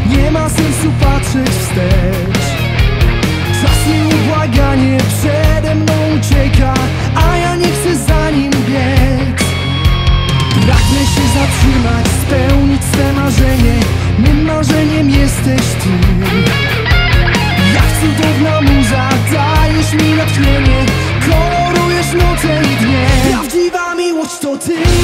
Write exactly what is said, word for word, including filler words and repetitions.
Nie ma sensu patrzeć wstecz. Czas nieubłaganie przede mną ucieka, a ja nie chcę za nim biec. Pragnę się zatrzymać, spełnić swe marzenie. Mym marzeniem jesteś ty. Jak cudowna muza, dajesz mi natchnienie. Kolorujesz noce i dnie. Prawdziwa miłość to ty.